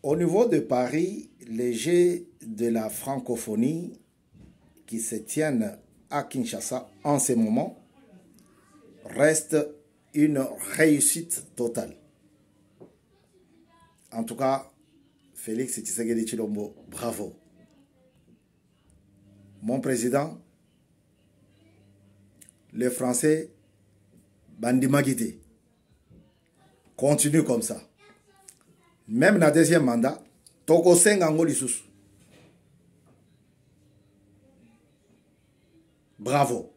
Au niveau de Paris, les Jeux de la francophonie qui se tiennent à Kinshasa en ce moment restent une réussite totale. En tout cas, Félix Tshisekedi Tshilombo, bravo. Mon président, les Français, Bandi Magité, continue comme ça. Même dans le deuxième mandat, Toko Sengango Lissous. Bravo.